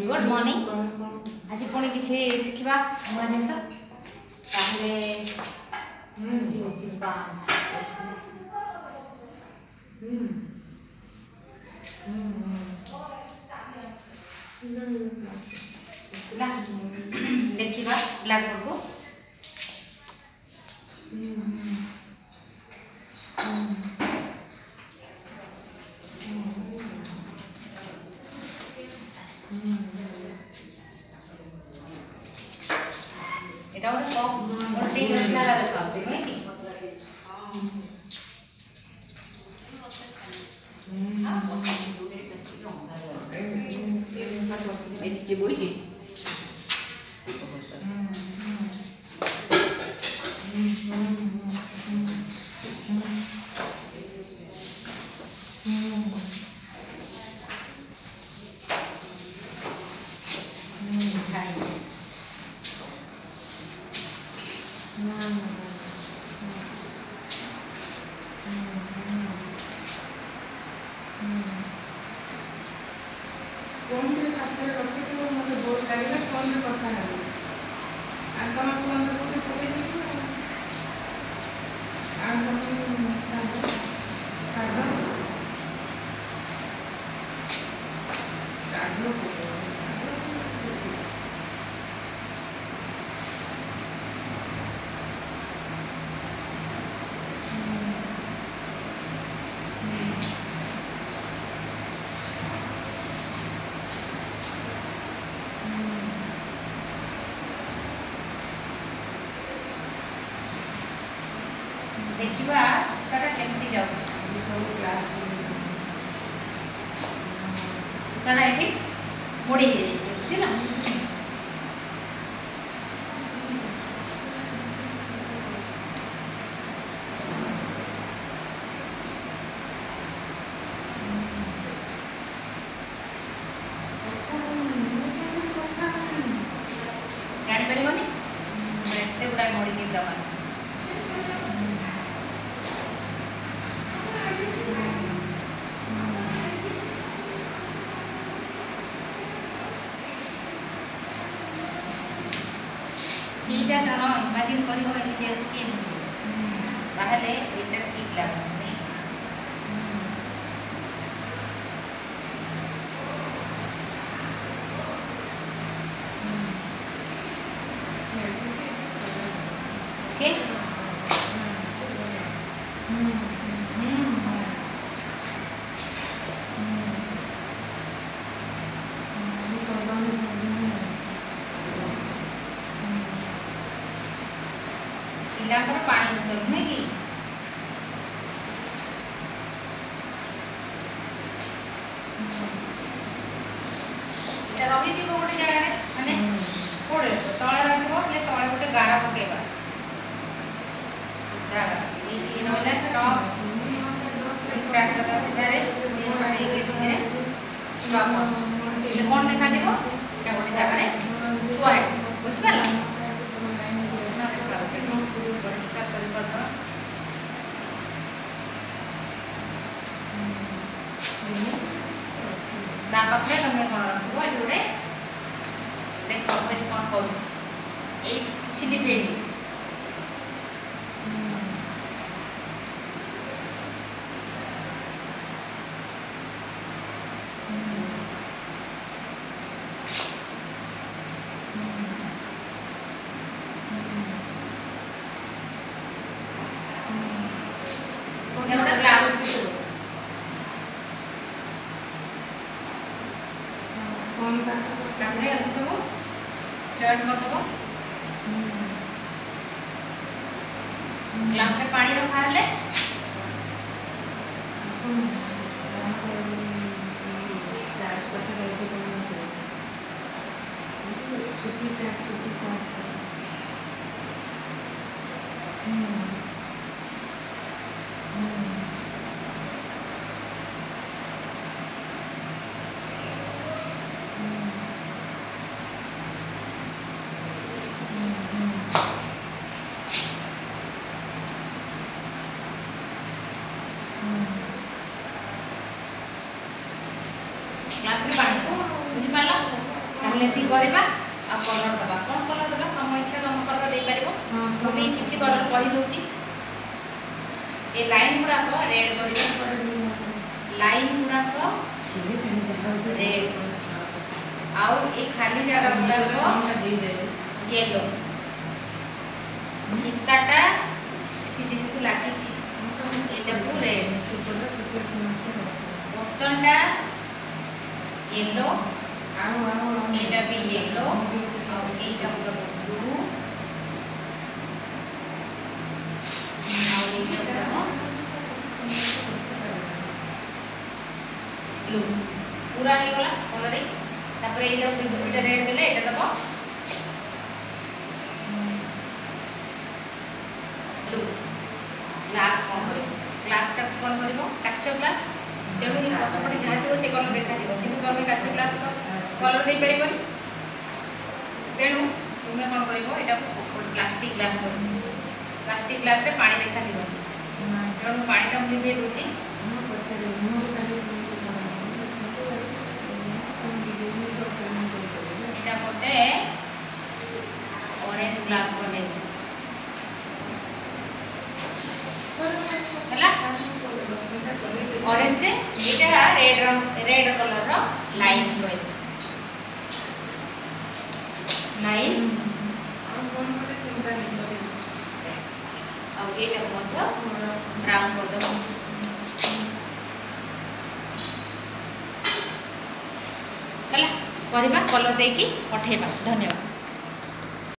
Good morning. आज पुणी किसी शिखा नुआ जिन देखा ब्लैक बोर्ड को এটা ওটা কম ওটা টিক রচনা দেখো তুমি কি এদিকে বইছি फोन के खाते रखे तो मुझे बोल करेगा फोन में पता है आज तो हम फोन में तो पता नहीं है आज हम देखा तारा केमती जाउछ सब क्लास तारा एठी मोड़ी हे जाइछ बुझिला जानि परिबनी एते गुडा मोड़ी के दवा এইটা জানো ইমাজিন করিব এমিতে স্কিন তাহলে এটা ঠিক লাগবে নাই ओके पिलाकर पानी बोतल नुहे कि रही गोटे जगह माने कोड़े तले रही तले गोटे गारा पकेबा सीधा ये रहला स्टॉप स्टार्ट करला सीधा रे धीरे स्टॉप ये कोन देखा जेबो एटा गोटे जगह रे थुआ है बुझ पाला परिष्कार कर पड़ता ना पाखे तमे कोन रखबो एडुडे देखो एडी कोन कहू ए छिली बेली एरोडा ग्लास फोन का तापरे अब सब जॉइन कर दबो ग्लास रे पानी रखा हले ग्लास रे पानी बुझी पाला लेंथी करवा आ कलर दबा कौन कलर दबा तुम इच्छा तुम कलर दे पारिबो मुझे किसी कलर कहि दउची ए लाइन गुडा को रेड करबो लाइन गुडा को रेड आउ ए खाली जगह गुडा को येलो इताटा एठी जेतु लागी छी एटा को रेड बटनटा येलो एटा भी येलो और एटा को दबो ब्लू और एटा को दबो ब्लू पूरा हो गला कलर तापर एटा एटा रेड देले एटा दबो ब्लू ग्लास कोन करिवो ग्लास टा कोन करिवो काचो ग्लास तेणु ये पछपटे जहाँ थो से कलर देखा कि तुम काच ग्लास तो कलर दे पार तेणु तुम्हें कौन कर प्लास्टिक ग्लास कर प्लास्टिक ग्लास रे पानी देखा तेणु पानीटा मुझे लिभे दूसरी यहाँ गोटे ऑरेंज ग्लास बने ऑरेंज रे एटा रेड कलर रो लाइन्स रही लाइन और एटा मध्य ब्राउन कर दो कला करिबा कलर देकी पठेबा धन्यवाद।